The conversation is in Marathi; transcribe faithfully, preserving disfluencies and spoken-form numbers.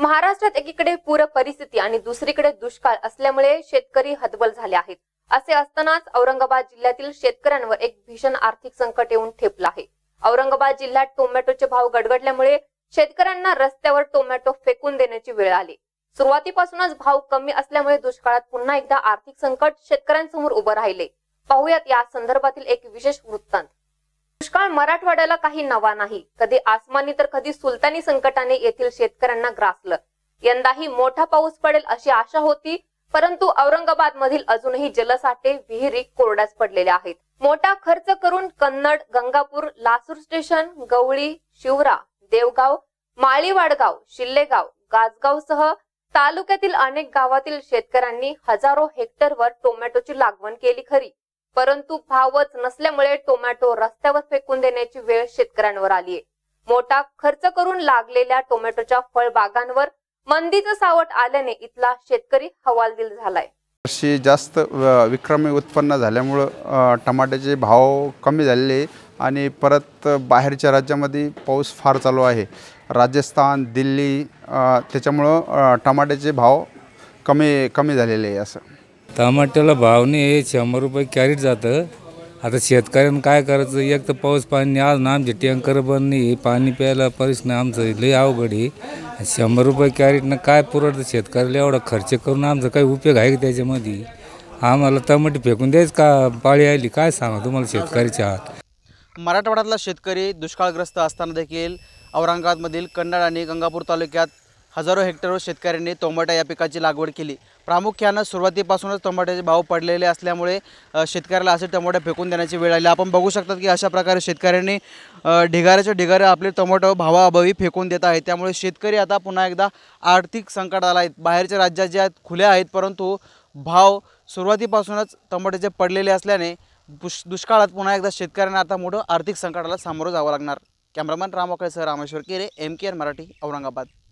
महाराष्ट्रात एकीकडे पूर परिस्थिती आणि दुसरीकडे दुष्काळ असल्यामुळे शेतकरी हतबल झाले आहेत। असे असतानाच औरंगाबाद जिल्ह्यातील शेतकऱ्यांवर एक भीषण आर्थिक संकट येऊन ठेपलं आहे। औरंगाबाद जिल्ह्यात टोमॅटोचे भाव गडगडल्यामुळे शेतकऱ्यांना रस्त्यावर टोमॅटो फेकून देण्याची वेळ आली। सुरुवातीपासूनच भाव कमी असल्यामुळे दुष्काळात पुन्हा एकदा आर्थिक संकट शेतकऱ्यांसमोर उभं राहिले। पाहूयात या संदर्भातील एक विशेष वृत्तांत। दुष्काळ मराठवाड्याला काही नवा नाही। कधी आसमानी तर कधी सुलतानी संकटाने येथील शेतकऱ्यांना ग्रासलं। यंदाही मोठा पाऊस पडेल अशी आशा होती, परंतु औरंगाबाद मधील अजूनही जलसाठे विहिरी कोरड्याच पडलेल्या आहेत। मोठा खर्च करून कन्नड, गंगापूर, लासूर स्टेशन, गवळी, शिवरा, देवगाव, माळीवाडगाव, शिल्लेगाव, गाजगाव सह तालुक्यातील अनेक गावातील शेतकऱ्यांनी हजारो हेक्टरवर टोमॅटोची लागवड केली खरी, परंतु भावच नसल्यामुळे टोमॅटो रस्त्यावर फेकून देण्याची वेळ शेतकऱ्यांवर आलीये। मोठा खर्च करून लागलेल्या टोमॅटोच्या फळबागांवर मंदीचं सावट आल्याने इथला शेतकरी हवालदिल झालाय। वर्षी जास्त विक्रमी उत्पन्न झाल्यामुळे टमाट्याचे भाव कमी झालेले आणि परत बाहेरच्या राज्यामध्ये पाऊस फार चालू आहे। राजस्थान, दिल्ली, त्याच्यामुळे टमाट्याचे भाव कमी कमी झालेले आहे। असं टमाट्याला भाव नाही, शंभर रुपये कॅरेट जातं। आता शेतकऱ्यांना काय करायचं, एक तर पाऊस पाणी आज ना आमचे टँकर बंद नाही, पाणी प्यायला परिस्थिती आमचं लई अवघड आहे। शंभर रुपये कॅरेटनं काय पुरवतं शेतकऱ्याला? एवढा खर्च करून आमचा काही उपयोग आहे का त्याच्यामध्ये? आम्हाला टमाटे फेकून द्यायच का पाळी आली? काय सांगा तुम्हाला शेतकऱ्याच्या हात। मराठवाड्यातला शेतकरी दुष्काळग्रस्त असताना देखील औरंगाबादमधील कन्नड आणि गंगापूर तालुक्यात हजारो हेक्टरवर शेतकऱ्यांनी टोमॅटो या पिकाची लागवड केली। प्रामुख्यानं सुरुवातीपासूनच टोमॅटोचे भाव पडलेले असल्यामुळे शेतकऱ्याला असे टोमॅटो फेकून देण्याची वेळ आली। आपण बघू शकतात की अशा प्रकारे शेतकऱ्यांनी ढिगाऱ्याचे ढिगारे आपले टोमॅटो भावाअभावी फेकून देत आहेत। त्यामुळे शेतकरी आता पुन्हा एकदा आर्थिक संकटाला आहेत। बाहेरच्या राज्यात ज्या खुल्या आहेत, परंतु भाव सुरुवातीपासूनच टोमॅटोचे पडलेले असल्याने दुष्काळात पुन्हा एकदा शेतकऱ्यांना आता मोठं आर्थिक संकटाला सामोरं जावं लागणार। कॅमेरामॅन राम वाकळेसह Rameshwar Kere, M K N Marathi, Aurangabad.